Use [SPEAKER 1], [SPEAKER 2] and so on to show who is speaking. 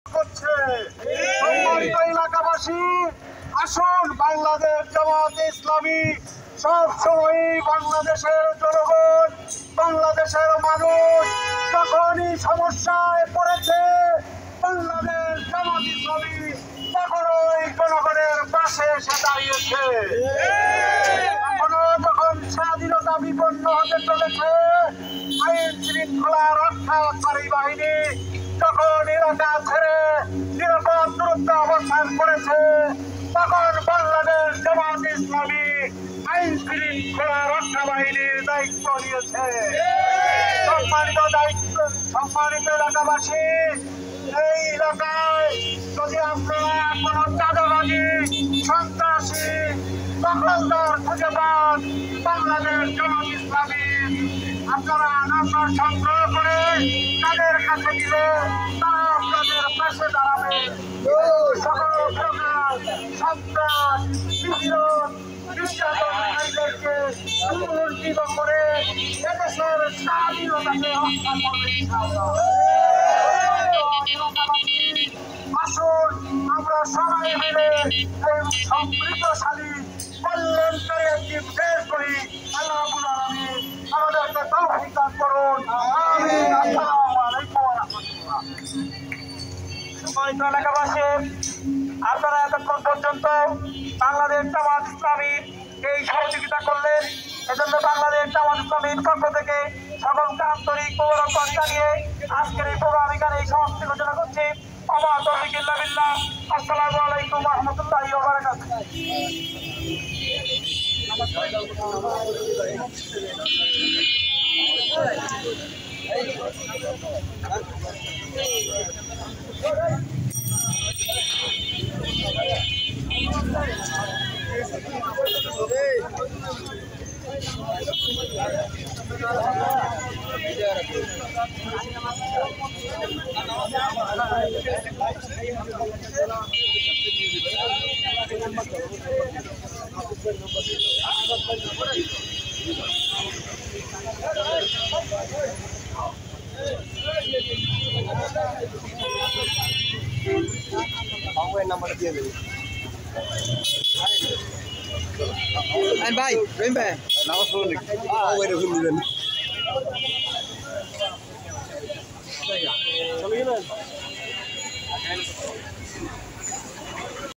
[SPEAKER 1] করছে। সম্মানিত এলাকাবাসী, আসুন বাংলাদেশ জামায়াতে ইসলামী সবসময়ই বাংলাদেশের জনগণ, বাংলাদেশের মানুষ যখনই সমস্যায় পড়েছে, বাংলাদেশ জামায়াত ইসলামী তখনই জনগণের পাশে এসে দাঁড়িয়েছে। এখনো যখন স্বাধীনতা বিপন্ন হতে চলেছে, আইন শৃঙ্খলা রক্ষাকারী বাহিনী যখন এলাকা ছেড়ে নিরাপদ দূরত্ব অবস্থান করেছে, তখন বাংলাদেশ জামায়াত ইসলামী আইন শৃঙ্খলা রক্ষা বাহিনীর দায়িত্ব নিয়েছে। সম্মানিত এলাকাবাসী, এই এলাকায় যদি আপনারা কোনো চাঁদাবাজি, সন্ত্রাসী, দখলদার খুঁজে পান, বাংলাদেশ জামায়াত ইসলামী আপনারা নাম্বার সংগ্রহ করে তাদের কাছে দিলে তারা আপনাদের পাশে দাঁড়াবে। সকল প্রকার সন্ত্রাস, নির্যাতনকারীদেরকে পুনরুজ্জীব করে এদেশের স্বাধীনতাকে রক্ষা করবে ইনশাআল্লাহ। আসুন আমরা সবাই মিলে এই সমৃদ্ধশালী কল্যাণকারী একটি দেশ করি। আল্লাহ রাব্বুল আলামিন আমাদেরকে তৌফিক দান করুন। আমিন। আসসালামু আলাইকুম ওয়া রাহমাতুল্লাহ। সম্মানিত এলাকাবাসী, আপনারা এতক্ষণ পর্যন্ত বাংলাদেশ জামায়াত ইসলামীর এই সহযোগিতা করলেন, এজন্য বাংলাদেশ জামায়াত ইসলামীর পক্ষ থেকে সকলকে আন্তরিক মোবারকবাদ জানিয়ে আজকের এই প্রোগ্রাম এখানে এই সমাপ্তি ঘোষণা করছি। ওয়া তৌফিক ইল্লা বিল্লাহ। আসসালামু আলাইকুম ওয়া রাহমাতুল্লাহি ওয়া বারাকাতুহু।
[SPEAKER 2] নাম্বার দিয়ে দেবে ভাই রহিম ভাই নামাজ পড়ুন ওই রকম দিবেন চলে গেলেন